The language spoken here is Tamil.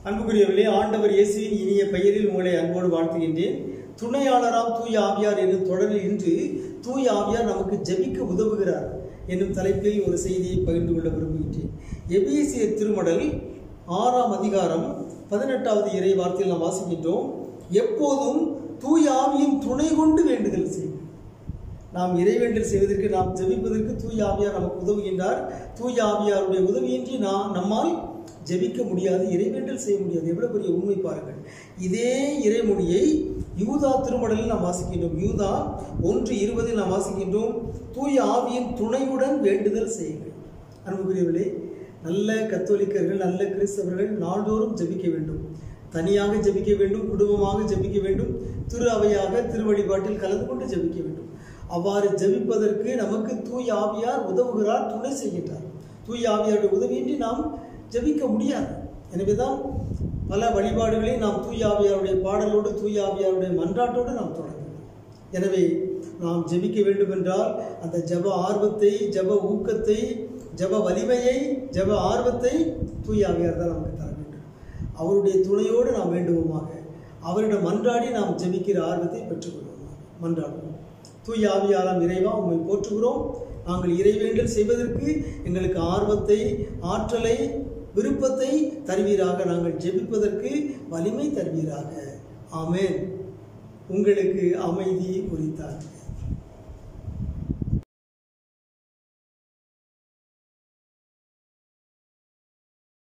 அன்புக்குரியவர்களே, ஆண்டவர் இயேசுவின் இனிய பெயரில் உங்களை அன்போடு வாழ்த்துகின்றேன். துணையாளராம் தூய ஆவியார் என்னும் தொடரில் இன்று தூய ஆவியார் நமக்கு ஜெபிக்க உதவுகிறார் என்னும் தலைப்பில் ஒரு செய்தியை பகிர்ந்து கொள்ள விரும்புகின்றேன். எபேசியர் திருமடல் 6ஆம் அதிகாரம் 18வது இறை வார்த்தையில் நாம் வாசிக்கின்றோம். எப்போதும் தூய ஆவியின் துணை கொண்டு வேண்டுதல் செய்யும். நாம் இறைவேண்டல் செய்வதற்கு, நாம் ஜெபிப்பதற்கு தூய ஆவியார் நமக்கு உதவுகின்றார். தூய ஆவியாருடைய உதவியின்றி நம்மால் ஜெபிக்க முடியாது, இறைவேண்டல் செய்ய முடியாது. எவ்வளவு பெரிய உண்மை பாருங்கள். இதே இறைமொழியை யூதா திருமடலில் நாம் வாசிக்கின்றோம். யூதா 1:20 நாம் வாசிக்கின்றோம். தூய ஆவியின் துணையுடன் வேண்டுதல் செய்யுங்கள். அன்புக்குரியவர்களே, நல்ல கத்தோலிக்கர்கள், நல்ல கிறிஸ்தவர்கள் நாள்தோறும் ஜெபிக்க வேண்டும். தனியாக ஜெபிக்க வேண்டும், குடும்பமாக ஜெபிக்க வேண்டும், திரு அவையாக திருவழிபாட்டில் கலந்து கொண்டு ஜெபிக்க வேண்டும். அவ்வாறு ஜெபிப்பதற்கு நமக்கு தூய ஆவியார் உதவுகிறார், துணை செய்கின்றார். தூய ஆவியாருடைய உதவியின்றி நாம் ஜெபிக்க முடியாது. எனவேதான் பல வழிபாடுகளை நாம் தூய ஆவியாருடைய பாடலோடு, தூய ஆவியாருடைய மன்றாட்டோடு நாம் தொடங்குகிறோம். எனவே நாம் ஜெபிக்க வேண்டும் என்றால் அந்த ஜெப ஆர்வத்தை, ஜெப ஊக்கத்தை, ஜெப வலிமையை, ஜெப ஆர்வத்தை தூய ஆவியார் தான் நமக்கு தர வேண்டும். அவருடைய துணையோடு நாம் வேண்டுவோமாக. அவரிடம் மன்றாடி நாம் ஜெபிக்கிற ஆர்வத்தை பெற்றுக்கொள்வோமாக. மன்றாடுவோம். தூய ஆவியாராம் இறைவா, உம்மை போற்றுகிறோம். நாங்கள் இறைவேண்டல் செய்வதற்கு எங்களுக்கு ஆர்வத்தை, ஆற்றலை, விருப்பத்தை தருவீராக. நாங்கள் ஜெபிப்பதற்கு வலிமை தருவீராக. ஆமென். உங்களுக்கு அமைதி உரித்தார்.